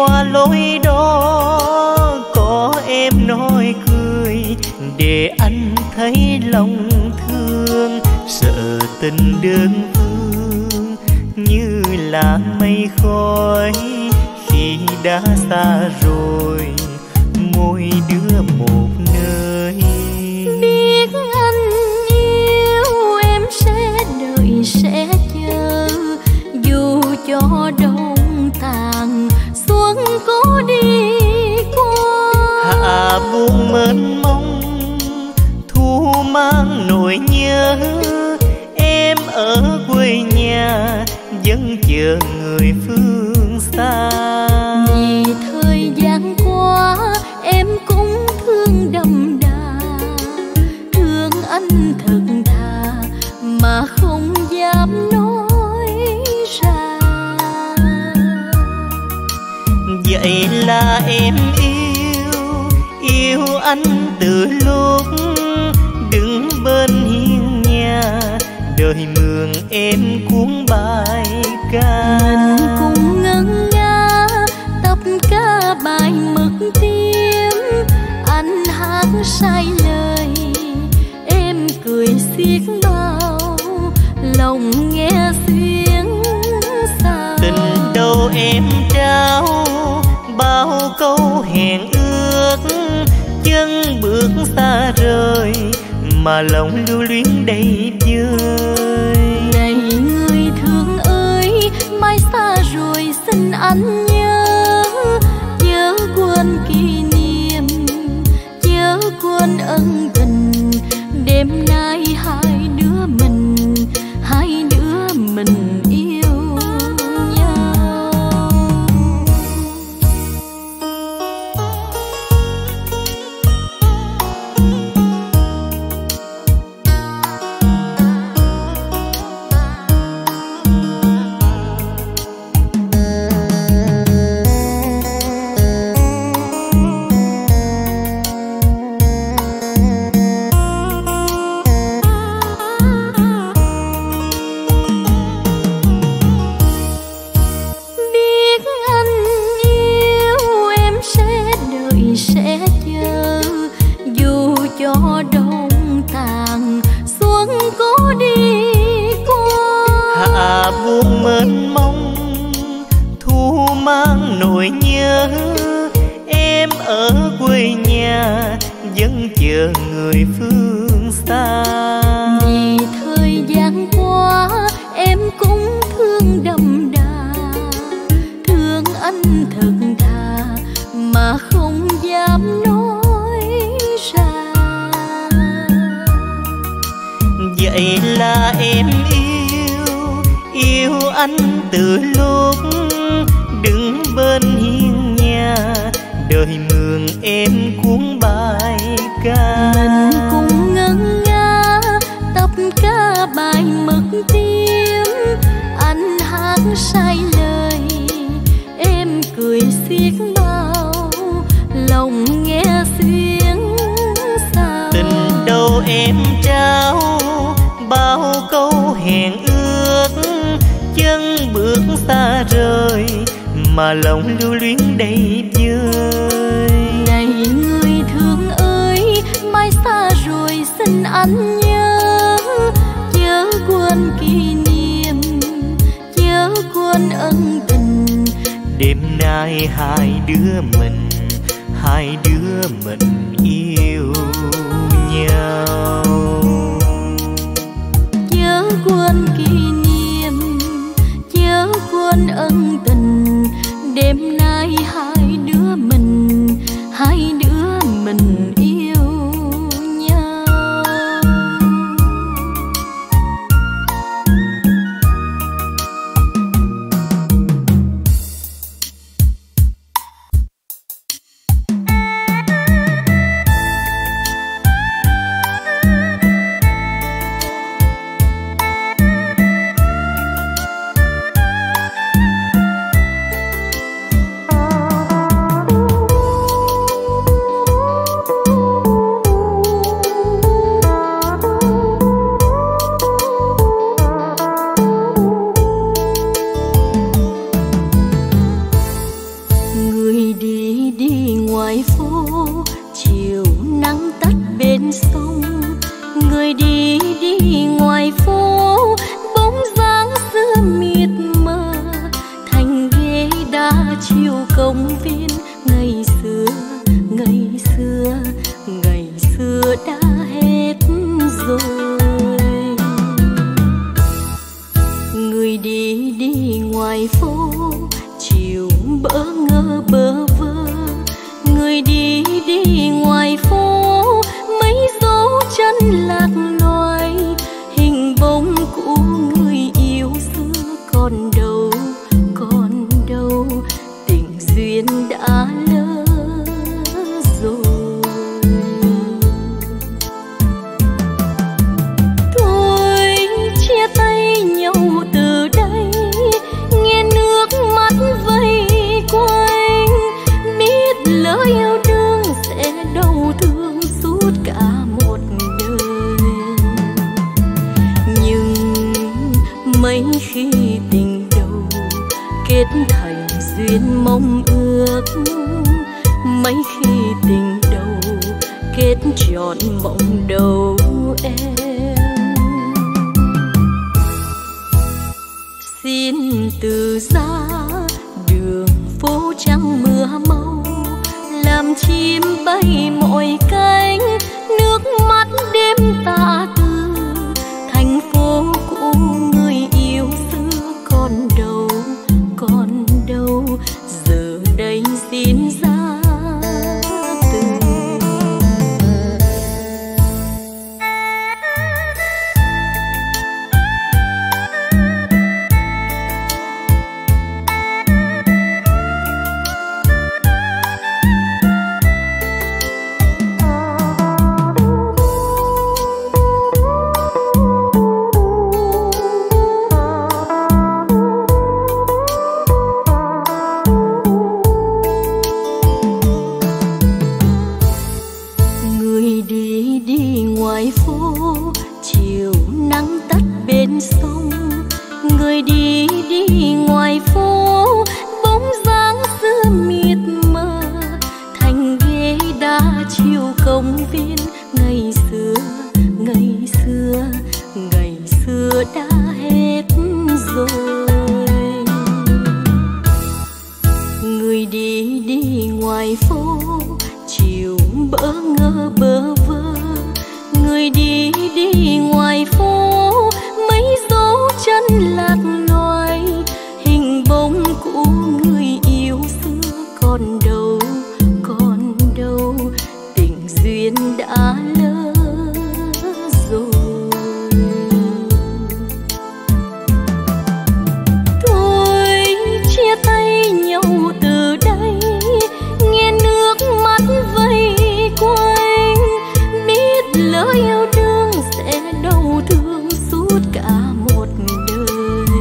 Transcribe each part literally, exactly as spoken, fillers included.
qua lối đó có em nói cười để anh thấy lòng thương, sợ tình đơn phương như là mây khói khi đã xa rồi mỗi đứa một nơi. Biết anh yêu em sẽ đợi sẽ chờ, dù cho đông tàn xuân có đi qua. Hạ buông mênh mông thu mang nỗi nhớ, em ở quê nhà vẫn chờ người phương xa. Vì thời gian qua em cũng thương đậm đà, thương anh thật thà mà không dám nói ra. Vậy là em yêu, yêu anh từ lúc đứng bên hiên nhà, đời mường em cuốn bài ca. Mình cùng ngân nga tập ca bài mực tim, anh hát sai lời em cười xiết bao, lòng nghe xuyến sao. Tình đâu em trao bao câu hẹn ước, chân bước xa rời mà lòng lưu luyến đầy vơi. Này người thương ơi, mai xa rồi xin anh nhớ, chớ quên kỷ niệm, chớ quên ân tình. Đêm nay hai đứa mình, hai đứa mình yêu nhau. buông mênh mông, thu mang nỗi nhớ. Em ở quê nhà vẫn chờ người phương xa. Vì thời gian qua em cũng thương đậm đà, thương anh thật thà mà không dám nói ra. Vậy là em yêu, yêu anh từ lúc đứng bên hiên nhà, đời mường em cuốn bài ca. Mình cùng ngân nga tập ca bài mực tim, anh hát sai lời em cười xiết bao, lòng nghe xuyến sao. Tình đâu em trao bao câu hẹn ước, chân bước xa rời mà lòng lưu luyến đầy vơi. Này người thương ơi, mai xa rồi xin anh nhớ, chớ quên kỷ niệm, chớ quên ân tình. Đêm nay hai đứa mình, hai đứa mình yêu nhau. Chớ quên kỷ niệm, chớ quên ân tình. Đêm nay hai đứa mình, hai đứa mình yêu nhau. Người đi đi ngoài phố, chiều nắng tắt bên sông. Người đi đi ngoài phố, bóng dáng xưa miệt mờ thành ghế đá chiều công viên. Ngày xưa, ngày xưa, ngày xưa đã hết rồi. Người đi đi ngoài phố, chiều bỡ ngỡ bơ vơ. Người đi đi ngoài phố, mấy dấu chân lạc loài. Hình bóng cũ người yêu xưa còn đâu, còn đâu. Tình duyên đã lỡ rồi. Thôi chia tay nhau từ đây, nghe nước mắt vây quanh. Biết lỡ yêu đương sẽ đau thương suốt cả một đời. Nhưng mấy khi tình đầu kết thành duyên mong ước, mấy khi tình đầu kết trọn mộng đầu em. Xin từ giá đường phố trắng mưa mau, làm chim bay mọi cánh. Nước mắt đêm tạ từ, thành phố cũ người yêu xưa còn đâu, còn đâu. Giờ đây xin ra từ. Người đi đi ngoài phố, chiều nắng tắt bên sông. Người đi đi ngoài phố, bóng dáng xưa miệt mờ thành ghế đá chiều công viên. Ngày xưa, ngày xưa, ngày xưa đã hết rồi. Người đi đi ngoài phố, chiều bỡ ngỡ bơ vơ. Người đi đi ngoài phố, mấy dấu chân lạc loài. Hình bóng cũ người yêu xưa còn đâu, còn đâu. Tình duyên đã lỡ rồi. Thôi chia tay nhau từ đây, nghe nước mắt vây quanh. Biết lỡ yêu đương sẽ đau thương suốt cả một đời.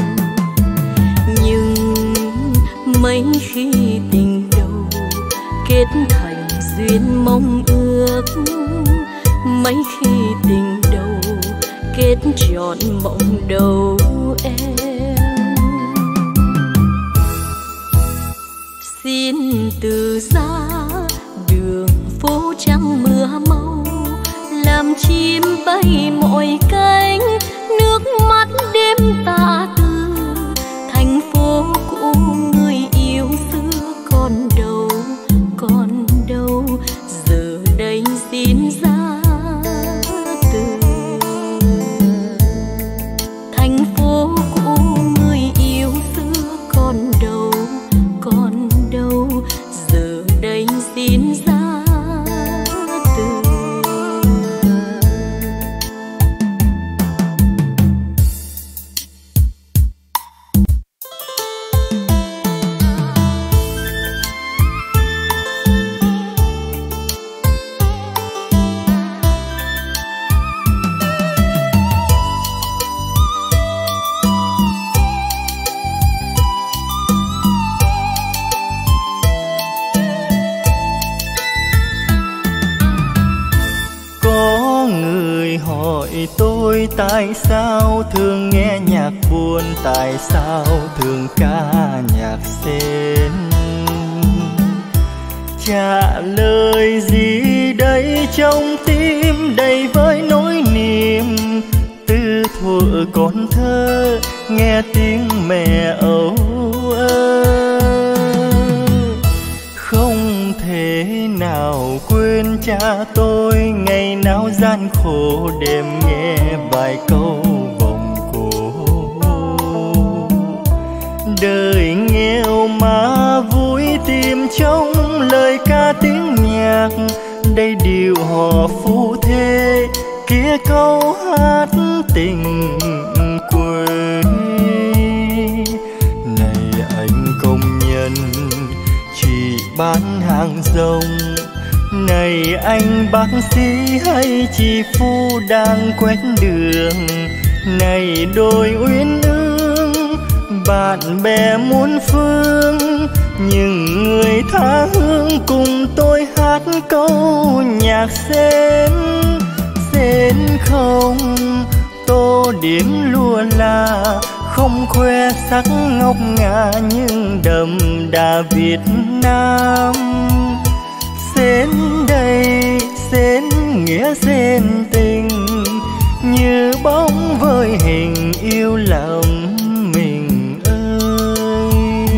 Nhưng mấy khi tình đầu kết thành duyên mong ước, mấy khi tình đầu kết trọn mộng đầu em. Xin từ giá đường phố trắng mưa mau, làm chim bay mọi cánh. Nước mắt đêm tạ từ, thành phố cũ người yêu xưa còn đâu, còn đâu. Giờ đây xin ra từ. Thành phố cũ người yêu xưa còn đâu, còn đâu. Giờ đây xin ra từ. Tôi tại sao thường nghe nhạc buồn, tại sao thường ca nhạc sến. trả lời gì đây trong tim đầy với nỗi niềm. Từ thuở còn thơ nghe tiếng mẹ âu ơ, không thể nào quên cha tôi ngày nào gian khổ đêm nghe vài câu vòng cổ. Đời nghèo mà vui tìm trong lời ca tiếng nhạc, đây điều họ phu thê kia câu hát tình quê. Này anh công nhân chỉ bán hàng rong, này anh bác sĩ hay chị phu đang quét đường, này đôi uyên ương bạn bè muôn phương, những người tha hương cùng tôi hát câu nhạc sen. Sen không tô điểm lúa là không khoe sắc ngọc ngà nhưng đậm đà Việt Nam. Sen đây sen nghĩa sen tình, như bóng với hình yêu lòng mình ơi.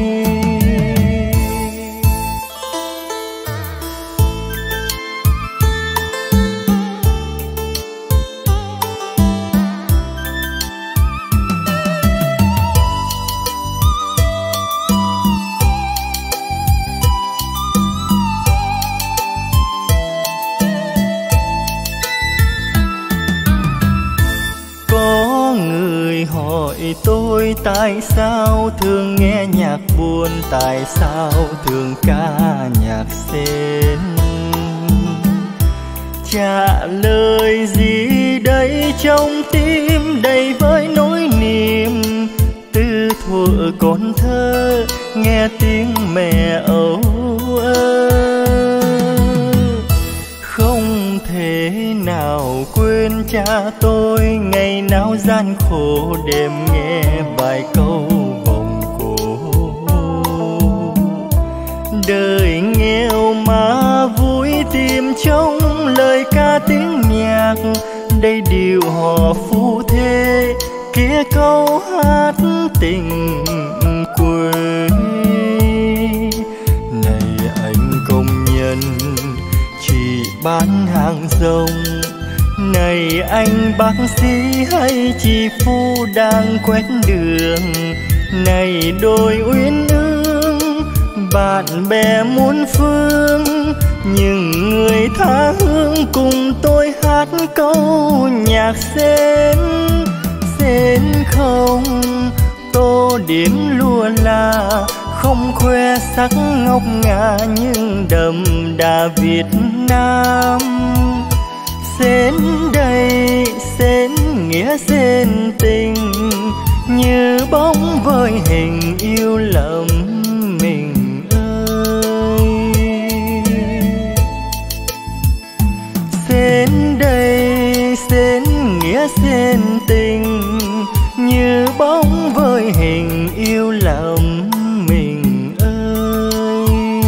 Hỏi tôi tại sao thường nghe nhạc buồn, tại sao thường ca nhạc sen. Trả lời gì đây trong tim đầy với nỗi niềm. Từ thuở còn thơ nghe tiếng mẹ âu ơ, không thể nào quên cha tôi ngày nào gian khổ đêm nghe vài câu vòng cổ. Đời nghèo mà vui tìm trong lời ca tiếng nhạc, đây điều họ phu thê kia câu hát tình quê. Này anh công nhân chỉ bán hàng rong, này anh bác sĩ hay chị phu đang quét đường, này đôi uyên ương bạn bè muôn phương, những người tha hương cùng tôi hát câu nhạc sen. Sen không tô điểm lúa là không khoe sắc ngọc ngà nhưng đậm đà Việt Nam. Sen đây sen nghĩa sen tình, như bóng với hình yêu lầm mình ơi. Sen đây sen nghĩa sen tình, như bóng với hình yêu lầm mình ơi.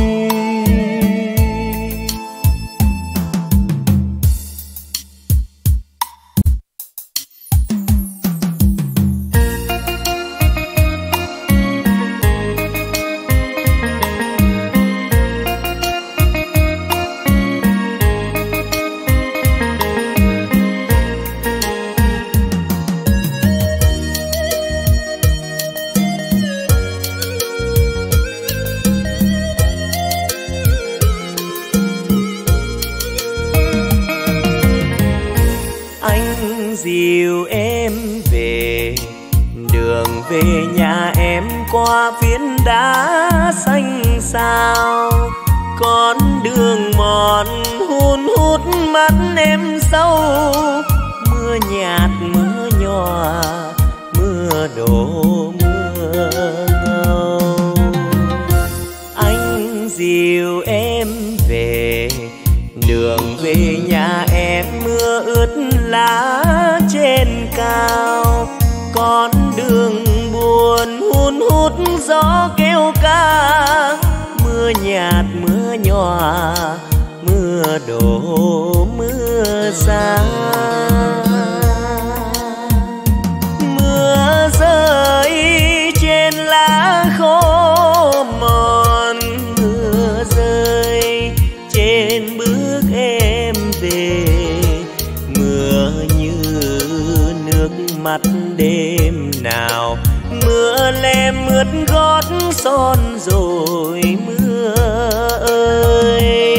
dìu em về, đường về nhà em qua phiến đá xanh xao, con đường mòn hun hút mắt em sâu, mưa nhạt mưa nhòa mưa đổ mưa ngâu. Anh dìu em về, đường về nhà em mưa ướt lá trên cao, con đường buồn hun hút gió kêu ca, mưa mưa nhạt mưa nhòa, mưa đổ mưa xa. Mưa rơi trên lá khô mòn, mưa rơi trên bước em về, mưa như nước mắt đêm nào, mưa lem mướt gót son rồi mưa ơi.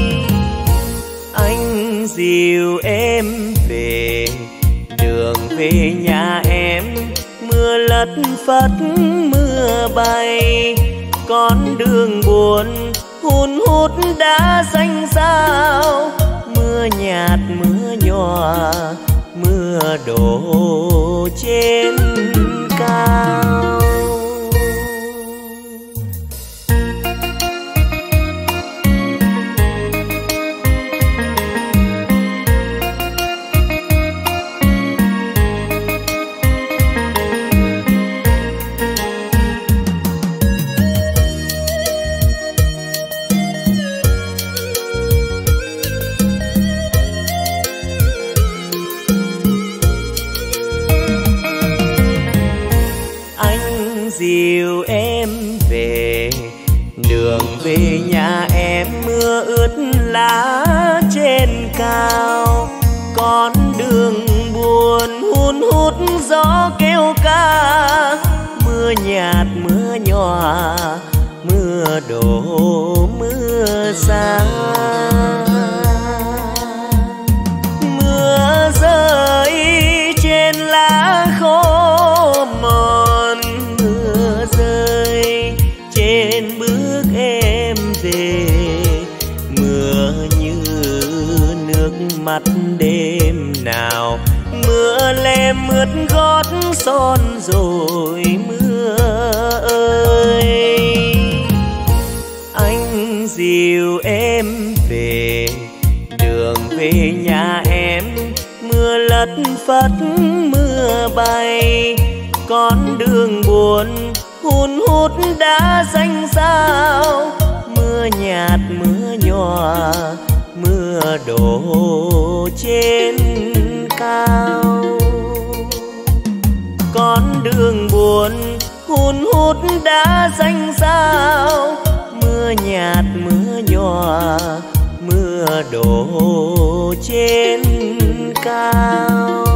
Anh dìu em về đường về nhà em, mưa lất phất mưa bay, con đường buồn hun hút đã xanh xao, mưa nhạt mưa nhòa, mưa đổ trên cao. Dìu em về đường về nhà em, mưa ướt lá trên cao, con đường buồn hun hút gió kêu ca, mưa nhạt mưa nhòa, mưa đổ mưa xa. Mưa rơi trên lá khô mòn, rơi trên bước em về, mưa như nước mắt đêm nào, mưa lem mướt gót son rồi mưa ơi. Anh dìu em về đường về nhà em, mưa lất phất mưa bay, con đường buồn hun hút đã xanh xao, mưa nhạt mưa nhòa, mưa đổ trên cao. Con đường buồn hun hút đã xanh xao, mưa nhạt mưa nhòa, mưa đổ trên cao.